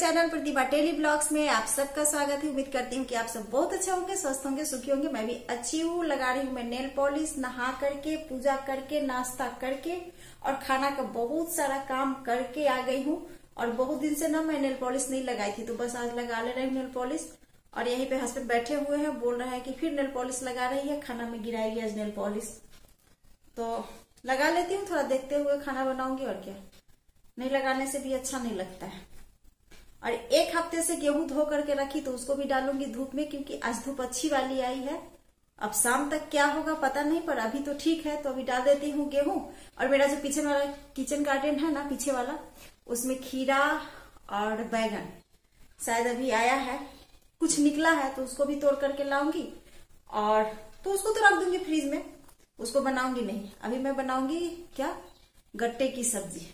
Channel प्रतिभा daily blogs में आप सबका स्वागत है। उम्मीद करती हूँ कि आप सब बहुत अच्छे होंगे, स्वस्थ होंगे, सुखी होंगे। मैं भी अच्छी हूँ। लगा रही हूँ मैं नेल पॉलिश, नहा करके, पूजा करके, नाश्ता करके और खाना का बहुत सारा काम करके आ गई हूँ। और बहुत दिन से ना मैं नेल पॉलिश नहीं लगाई थी, तो बस आज लगा ले रही हूँ नेल पॉलिश। और यहीं पे हस्बैंड बैठे हुए हैं, बोल रहे हैं कि फिर नेल पॉलिश लगा रही है, खाना में गिराएगी आज नेल पॉलिश। तो लगा लेती हूँ, थोड़ा देखते हुए खाना बनाऊंगी। और क्या, नहीं लगाने से भी अच्छा नहीं लगता है। और एक हफ्ते से गेहूं धो करके रखी, तो उसको भी डालूंगी धूप में, क्योंकि आज धूप अच्छी वाली आई है। अब शाम तक क्या होगा पता नहीं, पर अभी तो ठीक है। तो अभी डाल देती हूँ गेहूं। और मेरा जो पीछे वाला किचन गार्डन है ना, पीछे वाला, उसमें खीरा और बैगन शायद अभी आया है, कुछ निकला है, तो उसको भी तोड़ करके लाऊंगी। और तो उसको तो रख दूंगी फ्रिज में, उसको बनाऊंगी नहीं। अभी मैं बनाऊंगी क्या, गट्टे की सब्जी।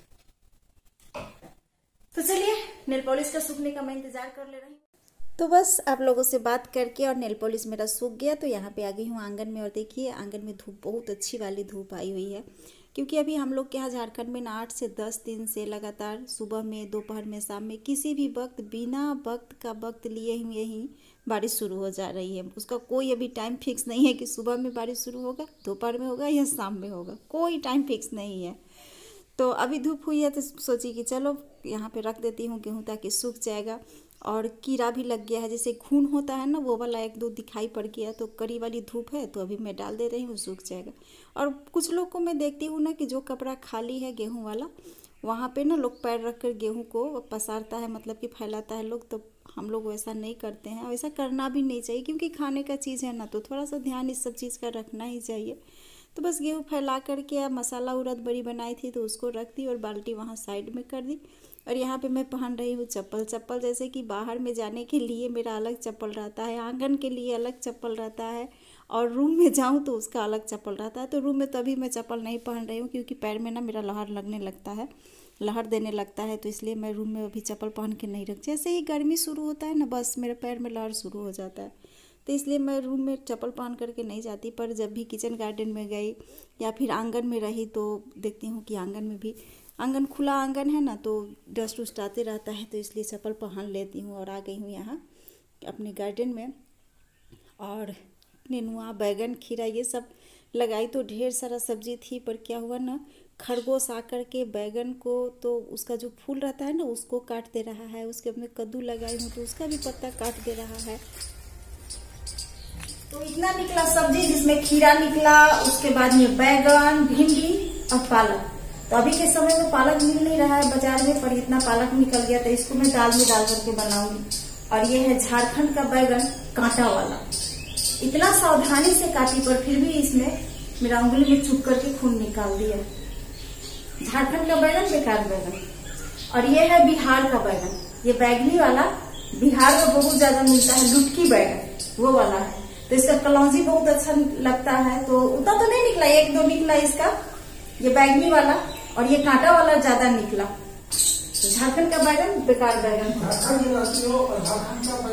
तो चलिए, नेल पॉलिश का सूखने का मैं इंतजार कर ले रही हूँ। तो बस आप लोगों से बात करके और नेल पॉलिश मेरा सूख गया, तो यहाँ पे आ गई हूँ आंगन में। और देखिए, आंगन में धूप, बहुत अच्छी वाली धूप आई हुई है। क्योंकि अभी हम लोग के यहाँ झारखंड में ना 8 से 10 दिन से लगातार सुबह में, दोपहर में, शाम में, किसी भी वक्त बिना वक्त का वक्त लिए हुए ही बारिश शुरू हो जा रही है। उसका कोई अभी टाइम फिक्स नहीं है कि सुबह में बारिश शुरू होगा, दोपहर में होगा या शाम में होगा, कोई टाइम फिक्स नहीं है। तो अभी धूप हुई है, तो सोची कि चलो यहाँ पे रख देती हूँ गेहूँ, ताकि सूख जाएगा। और कीड़ा भी लग गया है, जैसे घून होता है ना, वो वाला 1-2 दिखाई पड़ गया। तो कड़ी वाली धूप है, तो अभी मैं डाल दे रही हूँ, सूख जाएगा। और कुछ लोग को मैं देखती हूँ ना, कि जो कपड़ा खाली है गेहूँ वाला, वहाँ पे ना लोग पैर रख कर गेहूँ को पसारता है, मतलब कि फैलाता है लोग। तो हम लोग वैसा नहीं करते हैं, वैसा करना भी नहीं चाहिए, क्योंकि खाने का चीज़ है ना, तो थोड़ा सा ध्यान इस सब चीज़ का रखना ही चाहिए। तो बस गेहूँ फैला करके मसाला उड़द बड़ी बनाई थी, तो उसको रख दी और बाल्टी वहाँ साइड में कर दी। और यहाँ पे मैं पहन रही हूँ चप्पल। जैसे कि बाहर में जाने के लिए मेरा अलग चप्पल रहता है, आंगन के लिए अलग चप्पल रहता है, और रूम में जाऊँ तो उसका अलग चप्पल रहता है। तो रूम में तभी मैं चप्पल नहीं पहन रही हूँ, क्योंकि पैर में ना मेरा लहर लगने लगता है, लहर देने लगता है। तो इसलिए मैं रूम में अभी चप्पल पहन के नहीं रख। जैसे ही गर्मी शुरू होता है ना, बस मेरे पैर में लहर शुरू हो जाता है। तो इसलिए मैं रूम में चप्पल पहन करके नहीं जाती। पर जब भी किचन गार्डन में गई या फिर आंगन में रही, तो देखती हूँ कि आंगन में भी, आंगन खुला आंगन है ना, तो डस्ट उस्ट आते रहता है, तो इसलिए चप्पल पहन लेती हूँ। और आ गई हूँ यहाँ अपने गार्डन में। और नेनुआ, बैगन, खीरा ये सब लगाई, तो ढेर सारा सब्जी थी। पर क्या हुआ ना, खरगोश आकर के बैगन को, तो उसका जो फूल रहता है ना, उसको काट दे रहा है। उसके में कद्दू लगाई हूँ, तो उसका भी पत्ता काट दे रहा है। तो इतना निकला सब्जी, जिसमें खीरा निकला, उसके बाद में बैगन, भिंडी और पालक। तो अभी के समय में पालक मिल नहीं रहा है बाजार में, पर इतना पालक निकल गया, तो इसको मैं दाल में डाल करके बनाऊंगी। और ये है झारखंड का बैगन, कांटा वाला। इतना सावधानी से काटी, पर फिर भी इसमें मेरा उंगली में चुभ करके खून निकाल दिया। झारखंड का बैगन बेकार बैगन। और ये है बिहार का बैगन, ये बैगनी वाला बिहार में बहुत ज्यादा मिलता है, लुटकी बैगन वो वाला है। तो इसका कलौंजी बहुत अच्छा लगता है। तो उतना तो नहीं निकला, 1-2 निकला इसका, ये बैगनी वाला। और ये कांटा वाला ज्यादा निकला। तो झारखंड का बैगन बेकार बैगन। झारखंड में रहते हैं, झारखंड का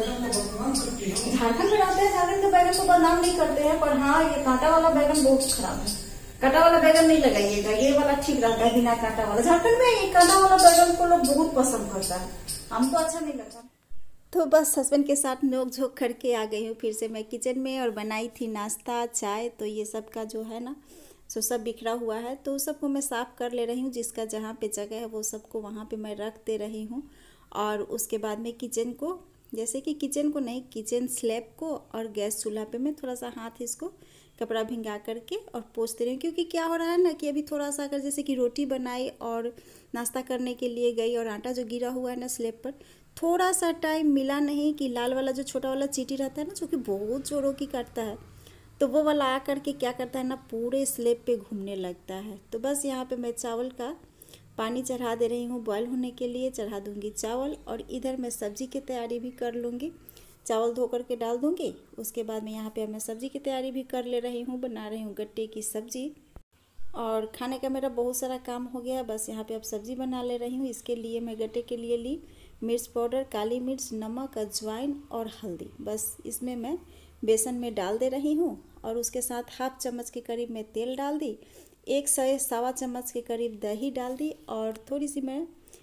बैगन को बदनाम नहीं करते हैं, पर हाँ, ये कांटा वाला बैगन बहुत खराब है। कांटा वाला बैगन नहीं लगाइएगा, ये वाला ठीक रहता है, बिना कांटा वाला। झारखंड में ये कांटा वाला बैगन को लोग बहुत पसंद करता है, हमको अच्छा नहीं लगता। तो बस हस्बैंड के साथ नोक झोंक करके आ गई हूँ फिर से मैं किचन में। और बनाई थी नाश्ता, चाय। तो ये सब का जो है ना, सो सब बिखरा हुआ है, तो सबको मैं साफ़ कर ले रही हूँ। जिसका जहाँ पे जगह है वो सबको वहाँ पे मैं रख दे रही हूँ। और उसके बाद में किचन को, जैसे कि किचन को नहीं, किचन स्लैब को और गैस चूल्हा पे मैं थोड़ा सा हाथ इसको कपड़ा भिंगा करके और पोंछते रही हूँ। क्योंकि क्या हो रहा है ना, कि अभी थोड़ा सा अगर जैसे कि रोटी बनाई और नाश्ता करने के लिए गई, और आटा जो गिरा हुआ है ना स्लैब पर, थोड़ा सा टाइम मिला नहीं कि लाल वाला जो छोटा वाला चींटी रहता है ना, जो कि बहुत जोरों की काटता है, तो वो वाला आ करके क्या करता है ना, पूरे स्लैब पे घूमने लगता है। तो बस यहाँ पे मैं चावल का पानी चढ़ा दे रही हूँ, बॉयल होने के लिए चढ़ा दूँगी चावल। और इधर मैं सब्जी की तैयारी भी कर लूँगी, चावल धो करके डाल दूँगी। उसके बाद में यहाँ पे मैं सब्जी की तैयारी भी कर ले रही हूँ, बना रही हूँ गट्टे की सब्जी। और खाने का मेरा बहुत सारा काम हो गया, बस यहाँ पे अब सब्जी बना ले रही हूँ। इसके लिए मैं गट्टे के लिए ली मिर्च पाउडर, काली मिर्च, नमक, अजवाइन और हल्दी। बस इसमें मैं बेसन में डाल दे रही हूँ। और उसके साथ 1/2 चम्मच के करीब मैं तेल डाल दी, 1 से 1.25 चम्मच के करीब दही डाल दी। और थोड़ी सी मैं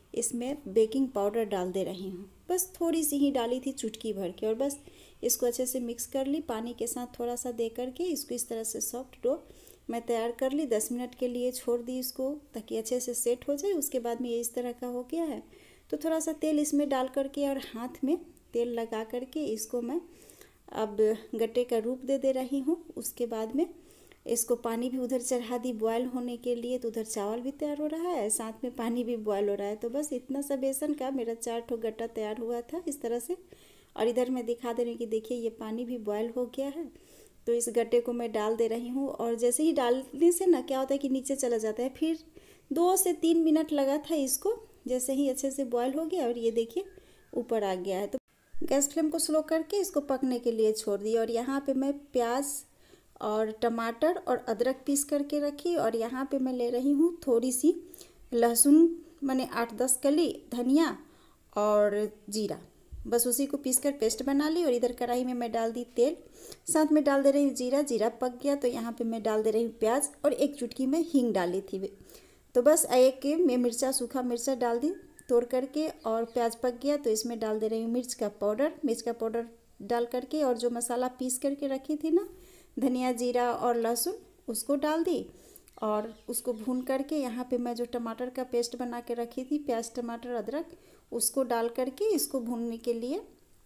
इसमें बेकिंग पाउडर डाल दे रही हूँ। बस थोड़ी सी ही डाली थी, चुटकी भर के, और बस इसको अच्छे से मिक्स कर ली। पानी के साथ थोड़ा सा दे करके इसको इस तरह से सॉफ्ट डो मैं तैयार कर ली। 10 मिनट के लिए छोड़ दी इसको ताकि अच्छे से सेट हो जाए। उसके बाद में ये इस तरह का हो गया है। तो थोड़ा सा तेल इसमें डाल करके और हाथ में तेल लगा करके इसको मैं अब गट्टे का रूप दे रही हूँ। उसके बाद में इसको पानी भी उधर चढ़ा दी बॉयल होने के लिए, तो उधर चावल भी तैयार हो रहा है, साथ में पानी भी बॉयल हो रहा है। तो बस इतना सा बेसन का मेरा 4 ठो गट्टा तैयार हुआ था इस तरह से। और इधर मैं दिखा दे रही हूँ कि देखिए ये पानी भी बॉयल हो गया है। तो इस गट्टे को मैं डाल दे रही हूँ, और जैसे ही डालने से ना क्या होता है कि नीचे चला जाता है। फिर 2 से 3 मिनट लगा था इसको, जैसे ही अच्छे से बॉयल हो गया और ये देखिए ऊपर आ गया है। तो गैस फ्लेम को स्लो करके इसको पकने के लिए छोड़ दी। और यहाँ पे मैं प्याज और टमाटर और अदरक पीस करके रखी, और यहाँ पे मैं ले रही हूँ थोड़ी सी लहसुन, मैंने 8-10 कली, धनिया और जीरा, बस उसी को पीस कर पेस्ट बना ली। और इधर कढ़ाई में मैं डाल दी तेल, साथ में डाल दे रही हूँ जीरा। जीरा पक गया तो यहाँ पे मैं डाल दे रही हूँ प्याज, और 1 चुटकी में हींग डाली थी। तो बस एक में मिर्चा, सूखा मिर्चा डाल दी तोड़ करके, और प्याज पक गया तो इसमें डाल दे रही हूँ मिर्च का पाउडर डाल करके, और जो मसाला पीस करके रखी थी ना, धनिया, जीरा और लहसुन, उसको डाल दी। और उसको भून करके यहाँ पे मैं जो टमाटर का पेस्ट बना के रखी थी, प्याज, टमाटर, अदरक, उसको डाल करके इसको भूनने के लिए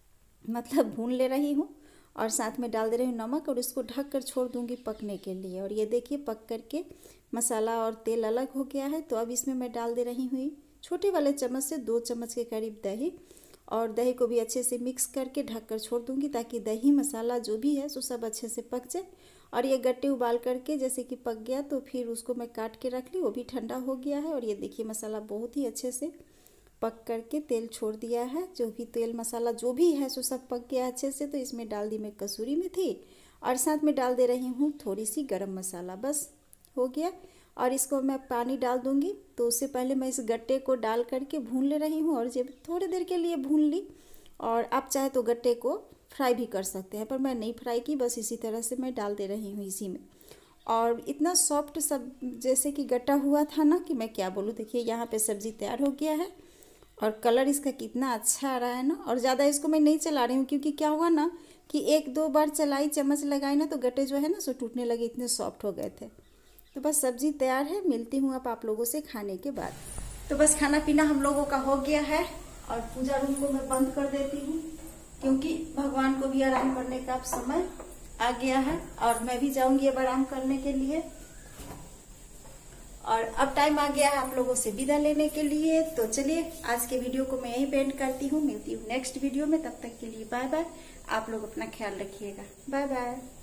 मतलब भून ले रही हूँ। और साथ में डाल दे रही हूँ नमक, और इसको ढक कर छोड़ दूँगी पकने के लिए। और ये देखिए पक करके मसाला और तेल अलग हो गया है। तो अब इसमें मैं डाल दे रही हूँ छोटे वाले चम्मच से 2 चम्मच के करीब दही, और दही को भी अच्छे से मिक्स करके ढक कर छोड़ दूँगी ताकि दही मसाला जो भी है सो सब अच्छे से पक जाए। और ये गट्टे उबाल करके जैसे कि पक गया तो फिर उसको मैं काट के रख ली, वो भी ठंडा हो गया है। और ये देखिए मसाला बहुत ही अच्छे से पक करके तेल छोड़ दिया है। जो भी तेल मसाला जो भी है सो सब पक गया अच्छे से। तो इसमें डाल दी मैं कसूरी मेथी, और साथ में डाल दे रही हूँ थोड़ी सी गरम मसाला, बस हो गया। और इसको मैं पानी डाल दूँगी। तो उससे पहले मैं इस गट्टे को डाल करके भून ले रही हूँ, और जब थोड़ी देर के लिए भून ली। और आप चाहे तो गट्टे को फ्राई भी कर सकते हैं, पर मैं नहीं फ्राई की, बस इसी तरह से मैं डाल दे रही हूँ इसी में। और इतना सॉफ्ट सब जैसे कि गट्टा हुआ था ना कि मैं क्या बोलूँ। देखिए यहाँ पे सब्ज़ी तैयार हो गया है, और कलर इसका कितना अच्छा आ रहा है ना। और ज़्यादा इसको मैं नहीं चला रही हूँ, क्योंकि क्या हुआ ना कि 1-2 बार चलाई, चम्मच लगाई ना, तो गट्टे जो है ना सो टूटने लगे, इतने सॉफ्ट हो गए थे। तो बस सब्ज़ी तैयार है, मिलती हूँ अब आप लोगों से खाने के बाद। तो बस खाना पीना हम लोगों का हो गया है, और पूजा रूम को मैं बंद कर देती हूँ, क्योंकि भगवान को भी आराम करने का अब समय आ गया है। और मैं भी जाऊंगी अब आराम करने के लिए, और अब टाइम आ गया है आप लोगों से विदा लेने के लिए। तो चलिए आज के वीडियो को मैं यहीं एंड करती हूँ, मिलती हूँ नेक्स्ट वीडियो में। तब तक के लिए बाय बाय। आप लोग अपना ख्याल रखिएगा, बाय बाय।